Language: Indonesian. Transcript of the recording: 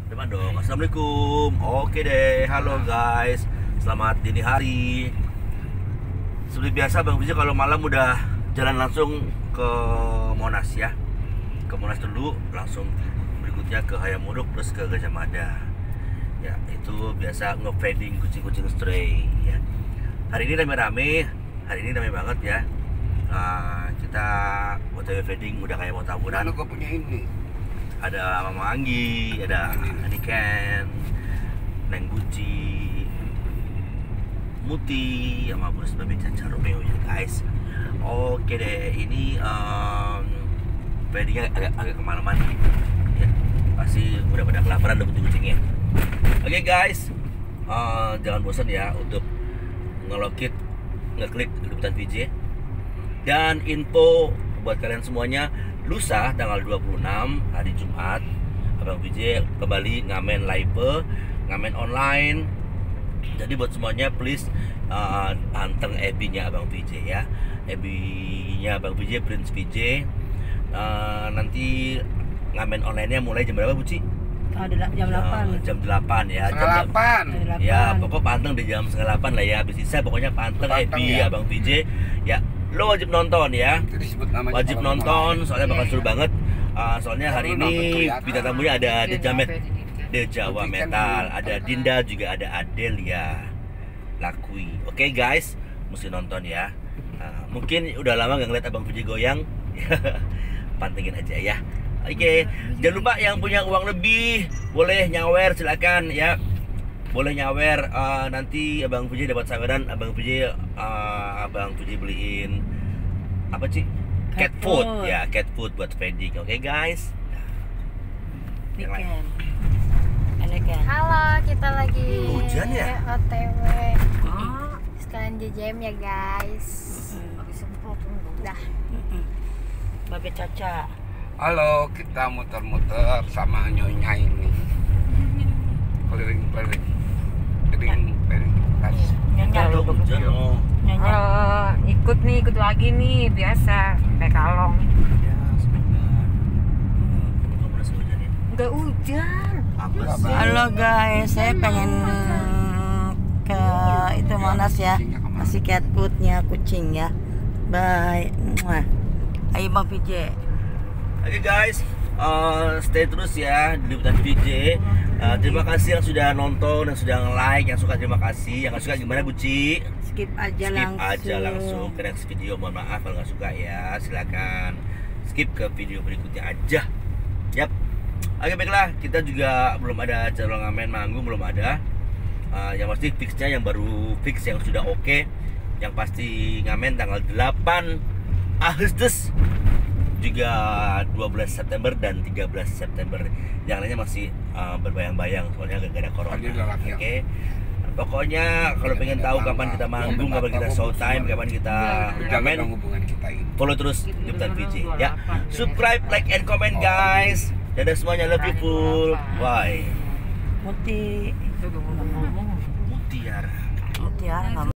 Depan dong. Assalamualaikum. Oke deh. Halo guys. Selamat dini hari. Seperti biasa Bang Fizi kalau malam udah jalan langsung ke Monas ya. Ke Monas dulu, langsung berikutnya ke Hayam Muruk terus ke Gajah Mada. Ya, itu biasa nge-feeding kucing-kucing stray ya. Hari ini rame-rame. Hari ini rame banget ya. Kita OTW feeding udah kayak mau taburan. Gue punya ini. Ada Mama Anggi, ada Aniken, Neng Guci, Muti, sama Bos Babe Caca Romeo ya guys. Oke deh, ini feedingnya agak kemalaman ya. Pasti udah pada kelaparan udah kucing-kucingnya. Oke guys, jangan bosan ya untuk ngeklik Liputan VJ. Dan info buat kalian semuanya, lusa tanggal 26 hari Jumat Abang VJ kembali ngamen live, ngamen online. Jadi buat semuanya please anteng FB-nya Abang VJ ya. FB-nya Abang VJ Prince VJ. Nanti ngamen online-nya mulai jam berapa Buci? Jam 8. Jam 8 ya. Jam 8. Ya, pokok panteng di jam 7:30 lah ya. Habis sisa pokoknya panteng FB ya Abang VJ. Ya, lo wajib nonton ya. Wajib nonton soalnya bakal seru banget. Soalnya hari ini bintang tamunya ada The Jawa Metal, ada Dinda, juga ada Adelia Lakui. Oke guys, mesti nonton ya. Mungkin udah lama gak ngeliat Abang VJ goyang. Pantengin aja ya. Oke, jangan lupa yang punya uang lebih boleh nyawer, silakan ya. Boleh nyawer, nanti Abang VJ dapat saweran. Abang VJ beliin apa sih? Cat food ya, cat food buat feeding. Oke guys. Halo, kita lagi hujan ya? OTW. Sekalian JJM ya guys. Dah. Babe Caca. Halo, kita muter-muter sama Nyonya ini. Keliling-keliling. Keliling-keliling. Kalau hujan oh. Ikut lagi nih biasa kayak kalong. Ya, sebentar. Kamu udah hujan ya? Udah hujan. Apa sih? Halo guys, saya pengen ke itu Monas ya. Masih cat foodnya kucing ya. Bye. Muah. Ayo Bang VJ. Oke guys, stay terus ya di Liputan VJ. Terima kasih yang sudah nonton, yang sudah nge-like, yang suka terima kasih. Yang nggak suka gimana Buci? Skip aja langsung ke next video. Mohon maaf kalau nggak suka ya, silakan skip ke video berikutnya aja. Yap. Oke baiklah, kita juga belum ada jadwal ngamen manggung, belum ada. Yang pasti fixnya yang baru fix yang sudah oke. Yang pasti ngamen tanggal 8 Agustus, juga 12 September dan 13 September. Yang lainnya masih berbayang-bayang soalnya gak ada corona. Oke. Pokoknya kalau pengen tahu kapan kita manggung, kapan kita showtime, kapan kita ngamen, follow terus Liputan VJ ya. Subscribe, like, and comment guys. Dadah semuanya, love you full. Bye. Muti. Mutiara. Mutiara.